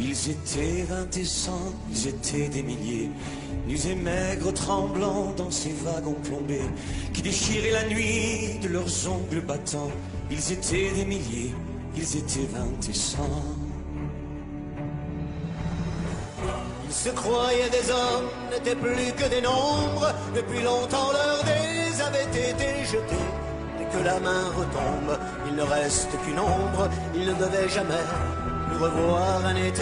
Ils étaient 20 et 100, ils étaient des milliers, nus et maigres, tremblants dans ces wagons plombés, qui déchiraient la nuit de leurs ongles battants. Ils étaient des milliers, ils étaient 20 et 100. Ils se croyaient des hommes, n'étaient plus que des nombres. Depuis longtemps leurs dés avaient été jetés. Dès que la main retombe, il ne reste qu'une ombre. Ils ne devaient jamais nous revoir un été.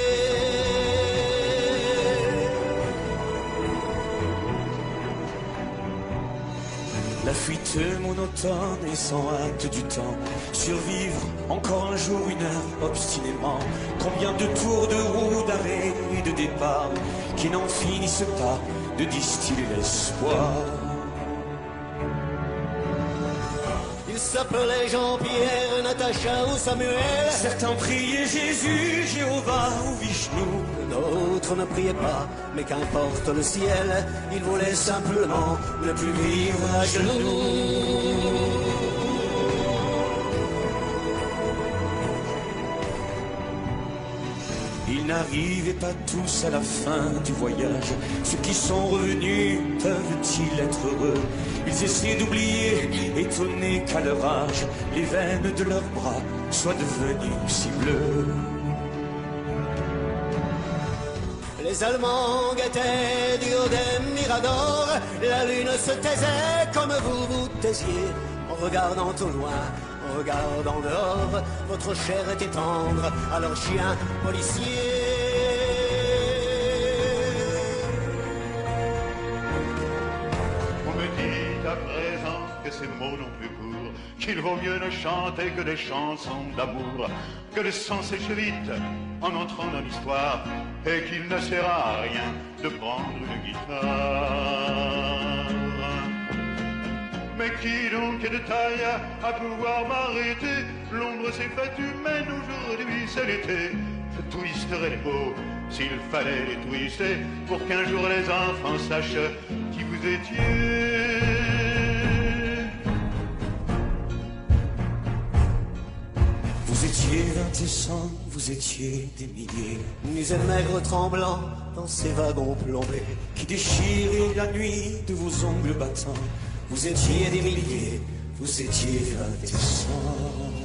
La fuite monotone et sans hâte du temps. Survivre encore un jour, une heure, obstinément. Combien de tours de roue, d'arrêt et de départ qui n'en finissent pas de distiller l'espoir. Ils s'appelaient Jean-Pierre, Natacha ou Samuel. Certains priaient Jésus, Jéhovah ou Vishnu. D'autres ne priaient pas, mais qu'importe le ciel. Ils voulaient simplement ne plus vivre à genoux. Ils n'arrivaient pas tous à la fin du voyage. Ceux qui sont revenus peuvent-ils être heureux? Ils essaient d'oublier, étonnés qu'à leur âge, les veines de leurs bras soient devenues si bleues. Les Allemands guettaient du haut des miradors. La lune se taisait comme vous vous taisiez. En regardant au loin, en regardant dehors, votre chair était tendre à leurs chiens policiers. On me dit à présent que ces mots n'ont plus cours, qu'il vaut mieux ne chanter que des chansons d'amour, que le sang sèche vite en entrant dans l'histoire, et qu'il ne sert à rien de prendre une guitare. Mais qui donc est de taille à pouvoir m'arrêter? L'ombre s'est faite humaine, aujourd'hui c'est l'été. Je twisterai les peaux s'il fallait les twister, pour qu'un jour les enfants sachent qui vous étiez. Vous étiez 20 et 100, vous étiez des milliers, nus et maigres tremblants dans ces wagons plombés, qui déchiraient la nuit de vos ongles battants. Vous étiez des milliers, vous étiez 20 et 100.